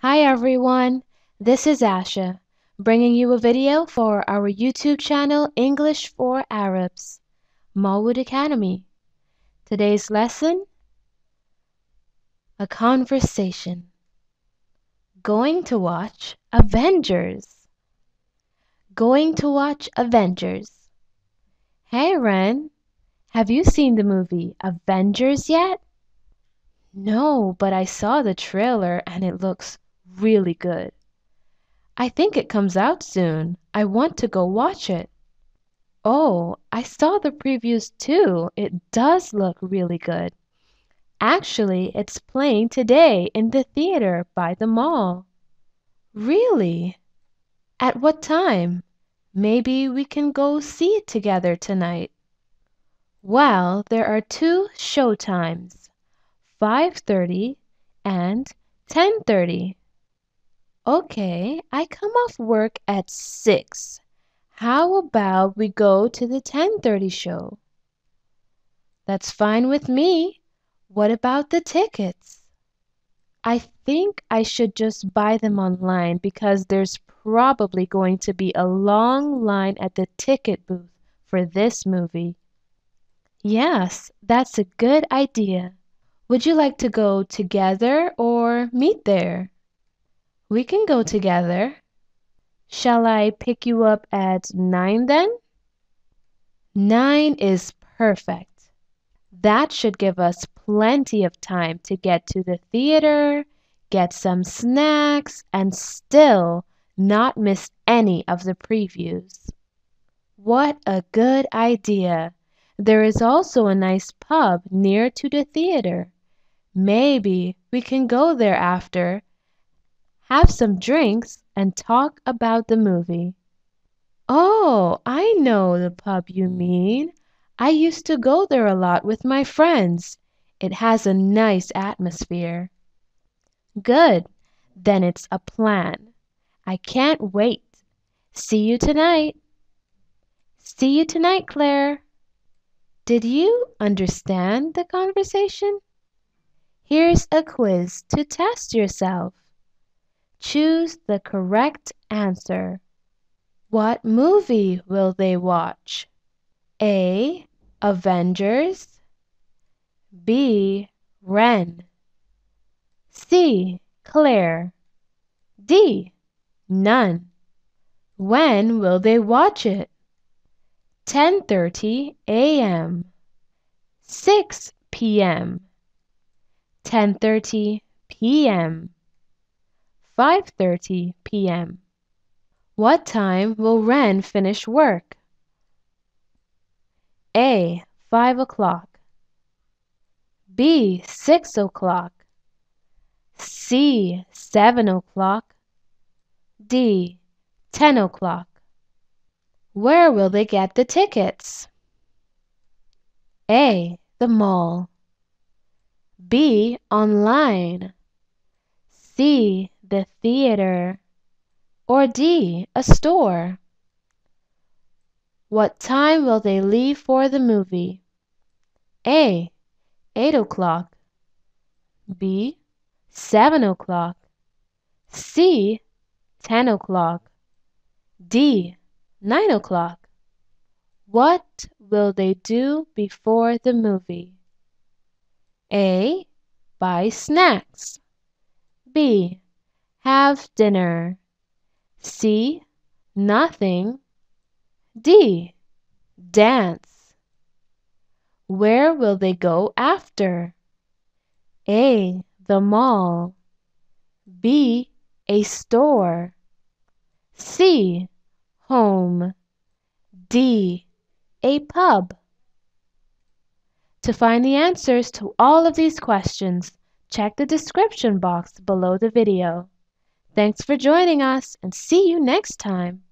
Hi everyone, this is Asha, bringing you a video for our YouTube channel English for Arabs, Malwood Academy. Today's lesson, a conversation. Going to watch Avengers. Going to watch Avengers. Hey Ren, have you seen the movie Avengers yet? No, but I saw the trailer and it looks really good. I think it comes out soon. I want to go watch it. Oh, I saw the previews too. It does look really good. Actually, it's playing today in the theater by the mall. Really? At what time? Maybe we can go see it together tonight. Well, there are two show times, 5:30 and 10:30. Okay, I come off work at 6. How about we go to the 10:30 show? That's fine with me. What about the tickets? I think I should just buy them online because there's probably going to be a long line at the ticket booth for this movie. Yes, that's a good idea. Would you like to go together or meet there? We can go together. Shall I pick you up at 9 then? 9 is perfect. That should give us plenty of time to get to the theater, get some snacks, and still not miss any of the previews. What a good idea! There is also a nice pub near to the theater. Maybe we can go there after, have some drinks, and talk about the movie. Oh, I know the pub you mean. I used to go there a lot with my friends. It has a nice atmosphere. Good. Then it's a plan. I can't wait. See you tonight. See you tonight, Claire. Did you understand the conversation? Here's a quiz to test yourself. Choose the correct answer. What movie will they watch? A. Avengers. B. Ren. C. Claire. D. None. When will they watch it? 10:30 a.m. 6 p.m. 10:30 p.m. 5:30 p.m. What time will Ren finish work? A. 5 o'clock. B. 6 o'clock. C. 7 o'clock. D. 10 o'clock. Where will they get the tickets? A. The mall. B. Online. C. The theater. Or D. A store. What time will they leave for the movie? A. 8 o'clock. B. 7 o'clock. C. 10 o'clock. D. 9 o'clock. What will they do before the movie? A. Buy snacks. B. Have dinner. C. Nothing. D. Dance. Where will they go after? A. The mall. B. A store. C. Home. D. A pub. To find the answers to all of these questions, check the description box below the video. Thanks for joining us and see you next time.